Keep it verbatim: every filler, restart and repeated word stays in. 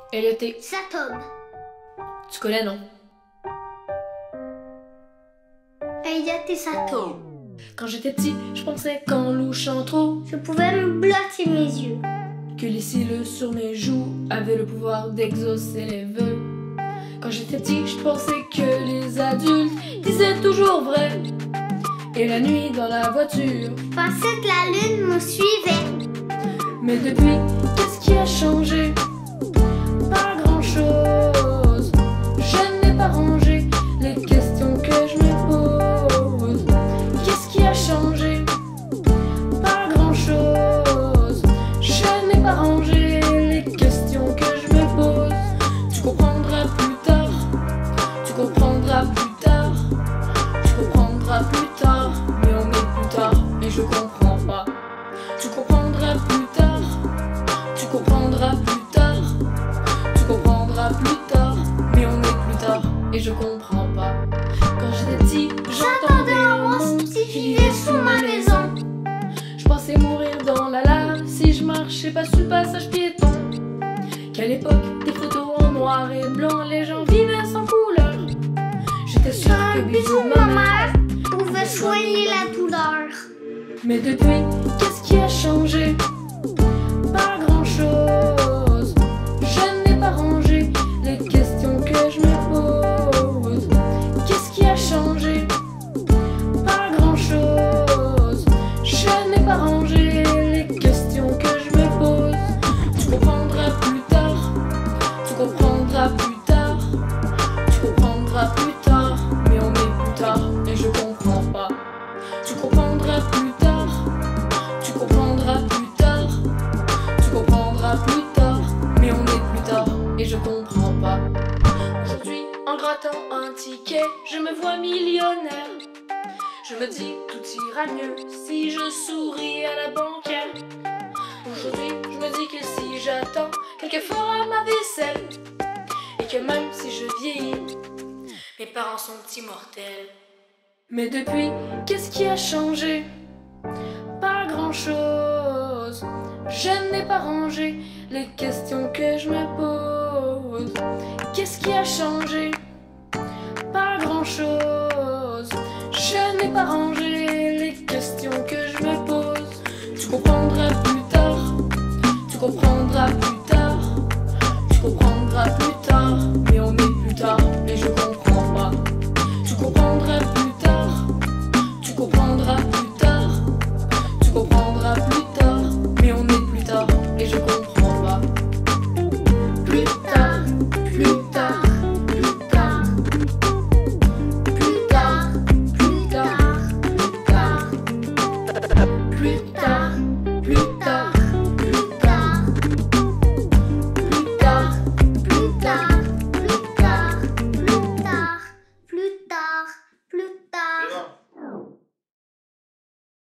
Elliot, Ça tombe. tu connais, non? Elliot et ça tombe. Quand j'étais petit, je pensais qu'en louchant trop, Je pouvais me blotter mes yeux. que les cils sur mes joues avaient le pouvoir d'exaucer les vœux. Quand j'étais petit, je pensais que les adultes disaient toujours vrai. Et la nuit dans la voiture, Je pensais que la lune me suivait. mais depuis, qu'est-ce qui a changé? Pas grand-chose. Je n'ai pas rangé les questions que je me pose. Qu'est-ce qui a changé? Pas grand-chose. Je n'ai pas rangé les questions que je me pose. Tu comprendras plus tard. Tu comprendras plus tard. Tu comprendras plus tard. Mais on est plus tard et je comprends pas. Tu comprendras plus tard. Tu comprendras plus tard. Tu comprendras plus tard. Mais on est plus tard et je comprends pas. Quand j'étais petit, j'entendais un monstre qui vivait sous ma maison. Je pensais mourir dans la lave si je marchais pas sur le passage piéton. Qu'à l'époque, des photos en noir et blanc, les gens vivaient sans couleur. J'étais sûre que bisous ma mère Pouvait soigner la douleur. Mais depuis, qu'est-ce qui a changé? Pas grand-chose. Je n'ai pas rangé les questions que je me pose. Qu'est-ce qui a changé? Pas grand-chose. Je n'ai pas rangé les questions que je me pose. Tu comprendras plus tard. Tu comprendras plus tard. Tu comprendras plus tard. Mais on est plus tard et je comprends pas. Tu comprendras plus tard. Tu comprendras plus tard. Tu comprendras plus tard. Mais on est plus tard et je comprends pas. Aujourd'hui, en grattant un ticket, je me vois millionnaire. Je me dis tout ira mieux si je souris à la banquière. Aujourd'hui, je me dis que si j'attends, quelqu'un fera ma vaisselle. Et que même si je vieillis, mes parents sont immortels. Mais depuis, qu'est-ce qui a changé? Pas grand-chose. Je n'ai pas rangé les questions que je me pose. Qu'est-ce qui a changé? Pas grand-chose. Je n'ai pas rangé les questions que je me pose. Tu comprendras plus tard. Tu comprendras plus